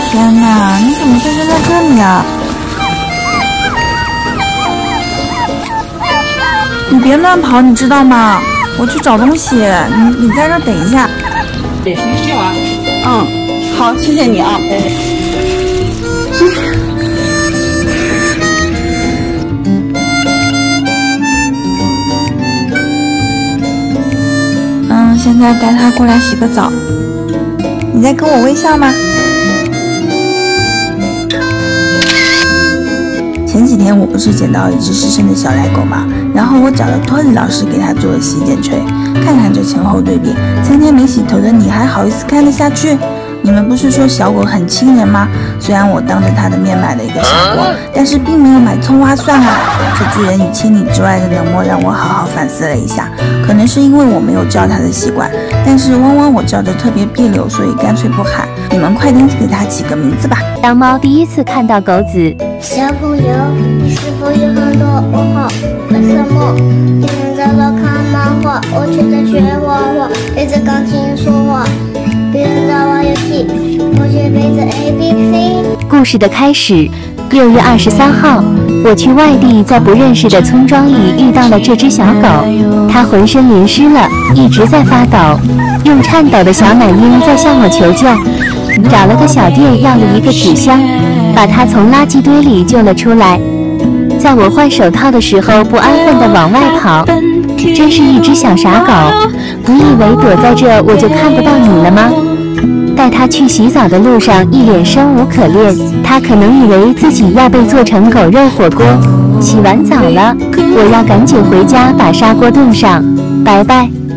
天哪，你怎么出现在这里啊？你别乱跑，你知道吗？我去找东西，你在这等一下。 得睡觉啊。 好，谢谢你啊。现在带他过来洗个澡。你在跟我微笑吗？前几天我不是捡到一只失身的小奶狗吗？然后我找了托尼老师给他做了洗剪吹，看看这前后对比，3天没洗头的你还好意思看得下去？你们不是说小狗很亲人吗？虽然我当着他的面买了一个砂锅，但是并没有买葱花蒜啊。这巨人与千里之外的冷漠让我好好反思了一下，可能是因为我没有叫他的习惯，但是汪汪我叫着特别别扭，所以干脆不喊。你们快点给他起个名字吧。 当猫第一次看到狗子， 小朋友，你是否有很多问号？为什么天天在这看漫画，我却在学画画，对着钢琴说话？别人在玩游戏，我却背着 ABC。 故事的开始，6月23号，我去外地，在不认识的村庄里遇到了这只小狗，它浑身淋湿了，一直在发抖，用颤抖的小奶音在向我求救。找了个小店要了一个纸箱，把它从垃圾堆里救了出来。在我换手套的时候，不安分地往外跑。真是一只小傻狗，你以为躲在这我就看不到你了吗？带它去洗澡的路上，一脸生无可恋，它可能以为自己要被做成狗肉火锅。洗完澡了，我要赶紧回家把砂锅炖上，拜拜。